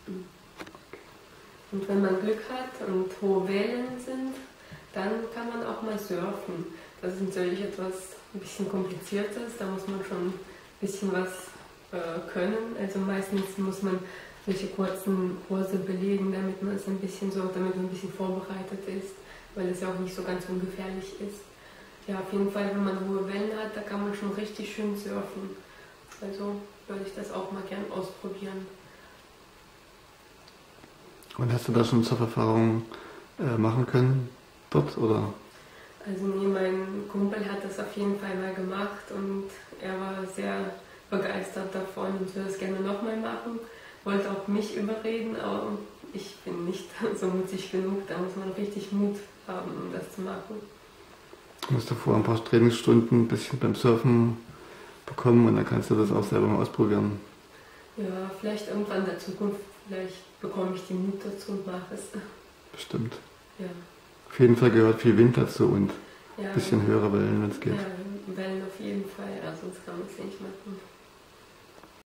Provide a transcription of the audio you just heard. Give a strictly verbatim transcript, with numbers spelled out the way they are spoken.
Und wenn man Glück hat und hohe Wellen sind, dann kann man auch mal surfen. Das ist natürlich etwas ein bisschen kompliziertes, da muss man schon ein bisschen was äh, können. Also meistens muss man solche kurzen Kurse belegen, damit man es ein bisschen so, damit man ein bisschen vorbereitet ist, weil es ja auch nicht so ganz ungefährlich ist. Ja, auf jeden Fall, wenn man hohe Wellen hat, da kann man schon richtig schön surfen. Also würde ich das auch mal gern ausprobieren. Und hast du da schon Surferfahrungen äh, machen können dort, oder? Also nee, mein Kumpel hat das auf jeden Fall mal gemacht und er war sehr begeistert davon und würde es gerne nochmal machen. Wollte auch mich überreden, aber ich bin nicht so mutig genug, da muss man richtig Mut haben, um das zu machen. Du musst davor ein paar Trainingsstunden ein bisschen beim Surfen bekommen und dann kannst du das auch selber mal ausprobieren. Ja, vielleicht irgendwann in der Zukunft, vielleicht bekomme ich den Mut dazu und mache es. Bestimmt. Ja. Auf jeden Fall gehört viel Wind dazu und Ja, ein bisschen höhere Wellen, wenn es geht. ja, Wellen auf jeden Fall, ja, sonst kann man es nicht machen.